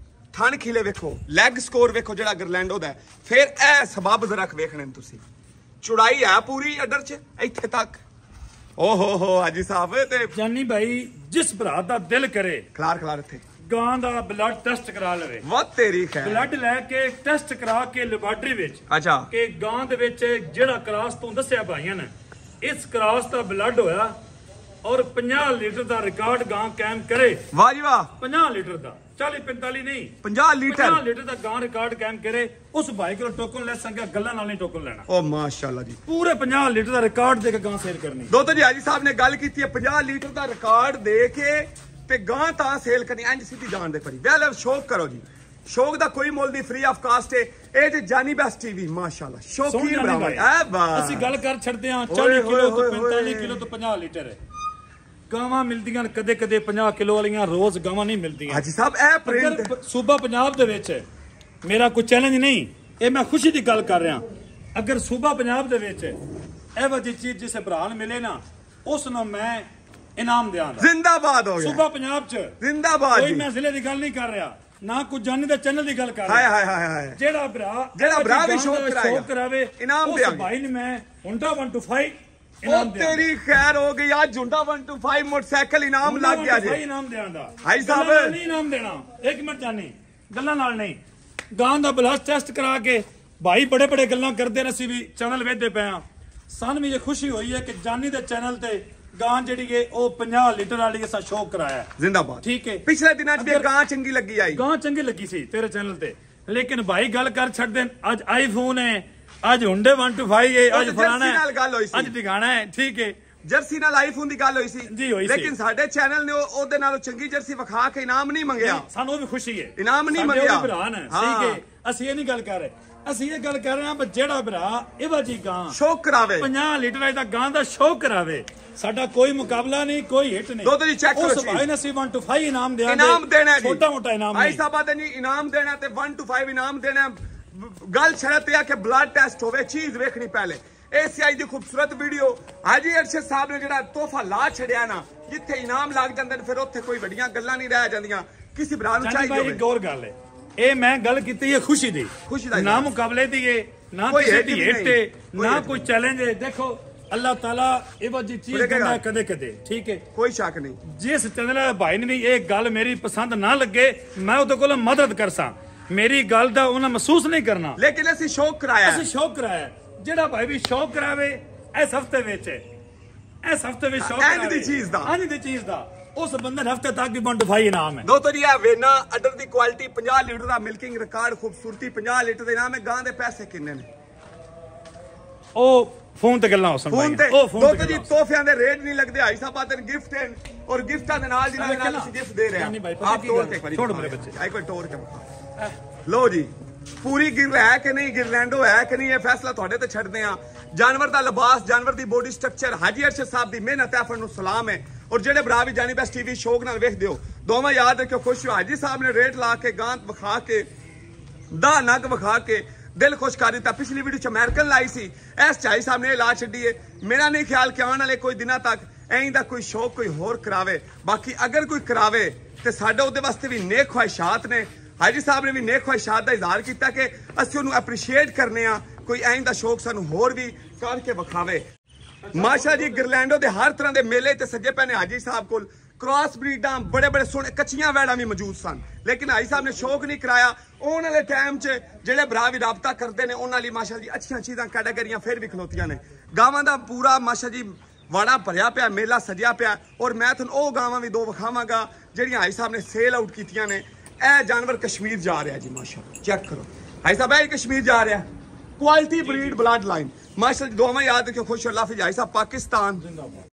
ਥਣ ਖਿਲੇ ਵੇਖੋ ਲੈਗ ਸਕੋਰ ਵੇਖੋ ਜਿਹੜਾ ਗਰਲੈਂਡੋ ਦਾ ਫਿਰ ਇਹ ਸਬਬ ਜ਼ਰਕ ਵੇਖਣੇ ਤੁਸੀਂ ਚੁੜਾਈ ਹੈ ਪੂਰੀ ਅੱਡਰ ਚ ਇੱਥੇ ਤੱਕ ਓ ਹੋ ਹੋ ਹਾਜੀ ਸਾਹਿਬ ਤੇ ਜਾਨੀ ਭਾਈ ਜਿਸ ਭਰਾ ਦਾ ਦਿਲ ਕਰੇ ਖਲਾਰ ਖਲਾਰ ਇੱਥੇ ਗਾਂ ਦਾ ਬਲੱਡ ਟੈਸਟ ਕਰਾ ਲਵੇ ਬਹੁਤ ਤੇਰੀ ਖੈਰ ਬਲੱਡ ਲੈ ਕੇ ਟੈਸਟ ਕਰਾ ਕੇ ਲੈਬੋਰੇਟਰੀ ਵਿੱਚ ਅੱਛਾ ਕਿ ਗਾਂ ਦੇ ਵਿੱਚ ਜਿਹੜਾ ਕ੍ਰਾਸ ਤੋਂ ਦੱਸਿਆ ਭਾਈਆਂ ਨੇ ਇਸ ਕ੍ਰਾਸ ਦਾ ਬਲੱਡ ਹੋਇਆ ਔਰ ਪੰਜਾਹ ਲੀਟਰ ਦਾ ਰਿਕਾਰਡ ਗਾਂ ਕਾਇਮ ਕਰੇ ਵਾਹ ਜੀ ਵਾਹ ਪੰਜਾਹ ਲੀਟਰ ਦਾ ਚਾਲੀ ਪੈਂਤਾਲੀ ਨਹੀਂ ਪੰਜਾਹ ਲੀਟਰ ਪੰਜਾਹ ਲੀਟਰ ਦਾ ਗਾਂ ਰਿਕਾਰਡ ਕਾਇਮ ਕਰੇ ਉਸ ਭਾਈ ਕੋਲ ਟੋਕਨ ਲੈ ਸੰਗਾ ਗੱਲਾਂ ਨਾਲ ਨਹੀਂ ਟੋਕਨ ਲੈਣਾ ਓ ਮਾਸ਼ਾਅੱਲਾ ਜੀ ਪੂਰੇ ਪੰਜਾਹ ਲੀਟਰ ਦਾ ਰਿਕਾਰਡ ਦੇ ਕੇ ਗਾਂ ਸੇਲ ਕਰਨੀ ਦੋ ਤਾਂ ਜੀ ਹਾਜੀ ਸਾਹਿਬ ਨੇ ਗੱਲ ਕੀਤੀ ਹੈ ਪੰਜਾਹ ਲੀਟਰ ਦਾ ਰਿਕਾਰਡ ਦੇ ਕੇ ਤੇ ਗਾਂ ਤਾਂ ਸੇਲ ਕਰਨੀ ਇੰਜ ਸਿੱਧੀ ਜਾਣ ਦੇ ਪਰੀ ਵੈਲ ਸ਼ੌਕ ਕਰੋ ਜੀ ਸ਼ੌਕ ਦਾ ਕੋਈ ਮੁੱਲ ਨਹੀਂ ਫ੍ਰੀ ਆਫ ਕਾਸਟ ਹੈ ਇਹ ਤੇ ਜਾਨੀ ਬੈਸਟ ਟੀਵੀ ਮਾਸ਼ਾਅੱਲਾ ਸ਼ੌਕੀਨ ਬਰਾਬਰ ਐ ਵਾਹ ਅਸੀਂ ਗੱਲ ਕਰ ਛੱਡਦੇ ਹਾਂ ਚਾਲੀ ਕਿਲੋ ਤੋਂ ਪੈਂਤਾਲੀ ਕਿਲੋ ਤੋਂ ਪੰਜਾਹ ਲੀਟਰ ਹੈ ਗਾਵਾਂ ਮਿਲਦੀਆਂ ਕਦੇ ਕਦੇ ਪੰਜਾਹ ਕਿਲੋ ਵਾਲੀਆਂ ਰੋਜ਼ ਗਾਵਾਂ ਨਹੀਂ ਮਿਲਦੀਆਂ ਹਾਜੀ ਸਾਹਿਬ ਇਹ ਪ੍ਰਿੰਟ ਸੂਬਾ ਪੰਜਾਬ ਦੇ ਵਿੱਚ ਮੇਰਾ ਕੋਈ ਚੈਲੰਜ ਨਹੀਂ ਇਹ ਮੈਂ ਖੁਸ਼ੀ ਦੀ ਗੱਲ ਕਰ ਰਿਹਾ ਅਗਰ ਸੂਬਾ ਪੰਜਾਬ ਦੇ ਵਿੱਚ ਇਹੋ ਜਿਹੀ ਚੀਜ਼ ਜਿਸੇ ਭਰਾ ਨੂੰ ਮਿਲੇ ਨਾ ਉਸ ਨੂੰ ਮੈਂ ਇਨਾਮ ਦਿਆਂਗਾ ਜ਼ਿੰਦਾਬਾਦ ਹੋ ਗਿਆ ਸੂਬਾ ਪੰਜਾਬ ਚ ਜ਼ਿੰਦਾਬਾਦ ਕੋਈ ਜੀ ਮੈਂ ਜ਼ਿਲ੍ਹੇ ਦੀ ਗੱਲ ਨਹੀਂ ਕਰ ਰਿਹਾ ਨਾ ਕੋਈ ਜਾਨੀ ਦਾ ਚੈਨਲ ਦੀ ਗੱਲ ਕਰ ਹਾਏ ਰਿਹਾ ਹਾਏ ਹਾਏ ਹਾਏ ਜਿਹੜਾ ਭਰਾ ਜਿਹੜਾ ਭਰਾ ਵੀ ਸ਼ੌਕ ਸ਼ੌਕ ਕਰਾਵੇ ਇਨਾਮ ਉਸ ਦਿਆਂਗੇ ਭਾਈ ਨੇ ਮੈਂ ਹੁੰਡਾ ਇੱਕ ਸੌ ਪੰਜ ਉਹ ਇਨਾਮ ਦਿਆਂਗਾ ਤੇਰੀ ਖੈਰ ਹੋ ਗਈ ਅੱਜ ਝੁੰਡਾ ਇੱਕ ਸੌ ਪੰਜ ਮੋਟਰਸਾਈਕਲ ਇਨਾਮ ਲੱਗ ਗਿਆ ਜੀ ਇਨਾਮ ਦਿਆਂਗਾ ਹਾਈ ਸਾਹਿਬ ਗੱਲਾਂ ਨਾਲ ਨਹੀਂ ਇਨਾਮ ਦੇਣਾ ਇੱਕ ਮਿੰਟ ਜਾਨੀ ਗੱਲਾਂ ਨਾਲ ਨਹੀਂ ਗਾਂ ਦਾ ਬਲੱਡ ਟੈਸਟ ਕਰਾ ਕੇ ਭਾਈ ਬੜੇ ਬੜੇ ਗੱਲਾਂ ਕਰਦੇ ਨੇ ਅਸੀਂ ਵੀ ਚੈਨਲ ਵੇਖਦੇ ਪਏ ਆ ਸਾਨੂੰ ਵੀ ਇਹ ਖੁਸ਼ੀ ਹੋਈ ਹੈ ਕਿ ਜਾਨੀ ਦੇ ਚੈਨਲ ਤੇ ਗਾਂ ਜਿਹੜੀ ਹੈ ਉਹ ਪੰਜਾਹ ਲੀਟਰ ਵਾਲੀ ਅਸਾਂ ਸ਼ੌਕ ਕਰਾਇਆ ਜ਼ਿੰਦਾਬਾਦ ਠੀਕ ਹੈ ਪਿਛਲੇ ਦਿਨਾਂ 'ਚ ਵੀ ਗਾਂ ਚੰਗੀ ਲੱਗੀ ਆਈ ਗਾਂ ਚੰਗੀ ਲੱਗੀ ਸੀ ਤੇਰੇ ਚੈਨਲ ਤੇ ਲੇਕਿਨ ਭਾਈ ਗੱਲ ਕਰ ਛੱਡਦੇ ਅੱਜ ਆਈਫੋਨ ਹੈ ਅੱਜ ਹੁੰਡੇ ਇੱਕ ਸੌ ਪੰਜ ਹੈ ਅੱਜ ਫਲਾਣਾ ਹੈ ਅੱਜ ਦਿਖਾਣਾ ਹੈ ਠੀਕ ਹੈ ਜਰਸੀ ਨਾਲ ਆਈਫੋਨ ਦੀ ਗੱਲ ਹੋਈ ਸੀ ਜੀ ਹੋਈ ਸੀ ਲੇਕਿਨ ਸਾਡੇ ਚੈਨਲ ਨੇ ਉਹਦੇ ਨਾਲੋਂ ਚੰਗੀ ਜਰਸੀ ਵਿਖਾ ਕੇ ਇਨਾਮ ਨਹੀਂ ਮੰਗਿਆ ਸਾਨੂੰ ਵੀ ਖੁਸ਼ੀ ਹੈ ਇਨਾਮ ਨਹੀਂ ਸਾਡੇ ਮੰਗਿਆ ਉਹ ਭਰਾ ਨੇ ਠੀਕ ਹੈ ਅਸੀਂ ਇਹ ਨਹੀਂ ਗੱਲ ਕਰ ਰਹੇ ਅਸੀਂ ਇਹ ਗੱਲ ਕਰ ਰਹੇ ਹਾਂ ਜਿਹੜਾ ਭਰਾ ਇਹੋ ਜੀ ਗਾਂ ਸ਼ੌਕ ਕਰਾਵੇ ਪੰਜਾਹ ਲੀਟਰ ਦਾ ਗਾਂ ਦਾ ਸ਼ੌਕ ਕਰਾਵੇ ਸਾਡਾ ਕੋਈ ਮੁਕਾਬਲਾ ਨਹੀਂ ਕੋਈ ਹਿੱਟ ਨਹੀਂ ਦੋ ਜੀ ਚੈੱਕ ਕਰੋ ਉਸ ਭਾਈ ਨੇ ਅਸੀਂ ਇੱਕ ਸੌ ਪੰਜ ਇਨਾਮ ਦੇਾਂਗੇ ਇਨਾਮ ਦੇਣਾ ਜੀ ਛੋਟਾ ਮੋਟਾ ਇਨਾਮ ਭਾਈ ਸਾਹਿਬਾ ਦੇ ਨਹੀਂ ਇਨਾਮ ਦੇਣਾ ਤੇ ਇੱਕ ਤੋਂ ਪੰਜ ਇਨਾਮ ਦੇਣਾ ਗੱਲ ਸ਼ਰਤ ਇਹ ਆ ਕਿ ਬਲੱਡ ਟੈਸਟ ਹੋਵੇ ਚੀਜ਼ ਵੇਖਣੀ ਪਹਿਲੇ एसीआई ਦੀ ਖੂਬਸੂਰਤ ਵੀਡੀਓ ਹਾਜੀ ਅਰਸ਼ਦ ਸਾਹਿਬ ਨੇ ਜਿਹੜਾ ਤੋਹਫਾ ਲਾ ਛੜਿਆ ਨਾ ਜਿੱਥੇ ਇਨਾਮ ਲੱਗ ਜਾਂਦੇ ਨੇ ਫਿਰ ਉੱਥੇ ਕੋਈ ਵੱਡੀਆਂ ਗੱਲਾਂ ਨਹੀਂ ਰਹਿ ਜਾਂਦੀਆਂ ਕਿਸੇ ਭਰਾ ਨੂੰ ਚਾਹੀਦੀ ਹੋਵੇ ਇੱਕ ਹੋਰ ਗੱਲ ਹੈ ਇਹ ਮੈਂ ਗੱਲ ਕੀਤੀ ਹੈ ਖੁਸ਼ੀ ਦੀ ਖੁਸ਼ੀ ਦਾ ਨਾ ਮੁਕਾਬਲੇ ਦੀ ਹੈ ਨਾ ਕਿਸੇ ਦੀ ਹਿੱਟ ਹੈ ਨਾ ਕੋਈ ਚੈਲੰਜ ਹੈ ਦੇਖੋ ਅੱਲਾਹ ਤਾਲਾ ਇਹੋ ਜਿਹੀ ਚੀਜ਼ ਦਿੰਦਾ ਕਦੇ ਕਦੇ ਠੀਕ ਹੈ ਕੋਈ ਸ਼ੱਕ ਨਹੀਂ ਜਿਸ ਚੈਨਲ ਭਾਈ ਨੇ ਵੀ ਇਹ ਗੱਲ ਮੇਰੀ ਪਸੰਦ ਨਾ ਲੱਗੇ ਮੈਂ ਉਹਦੇ ਕੋਲ ਮਦਦ ਕਰਸਾਂ ਮੇਰੀ ਗੱਲ ਦਾ ਉਹਨਾਂ ਮਹਿਸੂਸ ਨਹੀਂ ਕਰਨਾ ਲੇਕਿਨ ਅਸੀਂ ਸ਼ੌਕ ਕਰਾਇਆ ਅਸੀਂ ਸ਼ੌਕ ਕਰਾਇਆ ਜਿਹੜਾ ਭਾਈ ਵੀ ਸ਼ੌਕ ਕਰਾਵੇ ਇਸ ਹਫਤੇ ਵਿੱਚ ਇਸ ਹਫਤੇ ਵਿੱਚ ਸ਼ੌਕ ਕਰਾਵੇ ਦੀ ਚੀਜ਼ ਦਾ ਅੰਨ ਦੀ ਚੀਜ਼ ਦਾ ਉਸ ਬੰਦੇ ਨੇ ਹਫਤੇ ਤੱਕ ਵੀ ਬੰਡਫਾਈ ਇਨਾਮ ਹੈ ਦੋ ਤੋਂ ਜੀ ਇਹ ਵੇਨਾ ਅਡਰ ਦੀ ਕੁਆਲਿਟੀ ਪੰਜਾਹ ਲੀਟਰ ਦਾ ਮਿਲਕਿੰਗ ਰਿਕਾਰਡ ਖੂਬਸੂਰਤੀ ਪੰਜਾਹ ਲੀਟਰ ਦੇ ਇਨਾਮ ਹੈ ਗਾਂ ਦੇ ਪੈਸੇ ਕਿੰਨੇ ਨੇ ਉਹ ਫੋਨ ਤੇ ਗੱਲਾਂ ਹੋ ਸਨ ਫੋਨ ਤੇ ਉਹ ਫੋਨ ਤੇ ਜੀ ਤੋਹਫਿਆਂ ਦੇ ਰੇਟ ਨਹੀਂ ਲੱਗਦੇ ਹਾਈ ਸਾਹਿਬ ਆਦਰ ਗਿਫਟ ਹਨ ਔਰ ਗਿਫਟਾਂ ਦੇ ਨਾਲ ਜਿਹਨਾਂ ਨਾਲ ਅਸੀਂ ਗਿਫਟ ਦੇ ਰਹੇ ਹਾਂ ਆਪ ਤੋੜ ਕੇ ਛੋੜ ਮੇਰੇ ਬੱਚੇ ਆਈ ਕੋਈ ਤੋੜ ਕੇ ਲੋ ਜੀ ਪੂਰੀ ਗਿਰ ਹੈ ਕਿ ਨਹੀਂ ਗਿਰਲੈਂਡੋ ਹੈ ਕਿ ਨਹੀਂ ਇਹ ਫੈਸਲਾ ਤੁਹਾਡੇ ਤੇ ਛੱਡਦੇ ਆ ਜਾਨਵਰ ਦਾ ਲਿਬਾਸ ਜਾਨਵਰ ਦੀ ਬੋਡੀ ਸਟਰਕਚਰ ਹਾਜੀ ਅਰਸ਼ਦ ਸਾਹਿਬ ਦੀ ਮਿਹਨਤ ਐਫਰਟ ਨੂੰ ਸਲਾਮ ਹੈ ਔਰ ਜਿਹੜੇ ਭਰਾ ਵੀ ਜਾਨੀ ਬੈਸਟ ਟੀਵੀ ਸ਼ੌਕ ਨਾਲ ਵੇਖਦੇ ਹੋ ਦੋਵਾਂ ਯਾਦ ਰੱਖਿਓ ਖੁਸ਼ ਹੋ ਹਾਜੀ ਸਾਹਿਬ ਨੇ ਰੇਟ ਲਾ ਕੇ ਗਾਂ ਵਿਖਾ ਕੇ ਦਾ ਨਗ ਵਿਖਾ ਕੇ ਦਿਲ ਖੁਸ਼ ਕਰ ਦਿੱਤਾ ਪਿਛਲੀ ਵੀਡੀਓ ਚ ਅਮਰੀਕਨ ਲਾਈ ਸੀ ਐਸ ਚਾਈ ਸਾਹਿਬ ਨੇ ਲਾ ਛੱਡੀ ਹੈ ਮੇਰਾ ਨਹੀਂ ਖਿਆਲ ਕਿ ਆਉਣ ਵਾਲੇ ਕੋਈ ਦਿਨਾਂ ਤੱਕ ਐਂ ਦਾ ਕੋਈ ਸ਼ੌਕ ਕੋਈ ਹੋਰ ਕਰਾਵੇ ਬਾਕੀ ਅਗਰ ਕੋਈ ਕਰਾਵੇ ਤੇ ਸਾਡੇ ਉਹਦੇ ਵਾਸਤੇ ਵੀ ਨੇਕ ਖੁਆਇਸ਼ਾਤ ਨੇ ਹਾਜੀ ਸਾਹਿਬ ਨੇ ਵੀ ਨੇਕ ਖੁਆਇਸ਼ਾਤ ਦਾ ਇਜ਼ਹਾਰ ਕੀਤਾ ਕਿ ਅਸੀਂ ਉਹਨੂੰ ਐਪਰੀਸ਼ੀਏਟ ਕਰਨੇ ਆ ਕੋਈ ਐਂ ਦਾ ਸ਼ੌਕ ਸਾਨੂੰ ਹੋਰ ਵੀ ਕਰਕੇ ਵਿਖਾਵੇ ਮਾਸ਼ਾ ਜੀ ਗਿਰਲੈਂਡੋ ਦੇ ਹਰ ਤਰ੍ਹਾਂ ਦੇ ਮੇਲੇ ਤੇ ਸੱਜੇ ਪੈਨੇ ਹਾਜੀ ਸਾਹਿਬ ਕੋਲ ਕ੍ਰਾਸ ਬਰੀਡਾਂ ਬੜੇ ਬੜੇ ਸੋਹਣੇ ਕੱਚੀਆਂ ਵੈੜਾਂ ਵੀ ਮੌਜੂਦ ਸਨ ਲੇਕਿਨ ਹਾਜੀ ਸਾਹਿਬ ਨੇ ਸ਼ੌਕ ਨਹੀਂ ਕਰਾਇਆ ਆਉਣ ਵਾਲੇ ਟਾਈਮ 'ਚ ਜਿਹੜੇ ਭਰਾ ਵੀ ਰਾਬਤਾ ਕਰਦੇ ਨੇ ਉਹਨਾਂ ਲਈ ਮਾਸ਼ਾ ਜੀ ਅੱਛੀਆਂ ਚੀਜ਼ਾਂ ਕੈਟਾਗਰੀਆਂ ਫਿਰ ਵੀ ਖਲੋਤੀਆਂ ਨੇ ਗਾਵਾਂ ਦਾ ਪੂਰਾ ਮਾਸ਼ਾ ਜੀ ਵਾੜਾ ਭਰਿਆ ਪਿਆ ਮੇਲਾ ਸਜਿਆ ਪਿਆ ਔਰ ਮੈਂ ਤੁਹਾਨੂੰ ਉਹ ਗਾਵਾਂ ਵੀ ਦੋ ਵਿਖਾਵਾਂਗਾ ਜਿਹੜੀਆਂ ਹਾਜੀ ਸਾਹਿਬ ਨੇ ਸੇਲ ਆਊਟ ਕੀਤੀਆਂ ਨੇ ਇਹ ਜਾਨਵਰ ਕਸ਼ਮੀਰ ਜਾ ਰਿਹਾ ਜੀ ਮਾਸ਼ਾਅੱਲਾ ਚੈੱਕ ਕਰੋ ਹਾਜੀ ਸਾਹਿਬ ਇਹ ਕਸ਼ਮੀਰ ਜਾ ਰਿਹਾ ਕੁਆਲਿਟੀ ਬਰੀਡ ਬਲੱਡ ਲਾਈਨ ਮਾਸ਼ਾਅੱਲਾ ਦੁਆਵਾਂ ਯਾਦ ਰੱਖਿਓ ਖੁਸ਼ ਅੱਲਾਹ ਹਾਫਿਜ਼ ਹਾਜੀ ਸਾਹਿਬ ਪਾਕਿਸਤਾਨ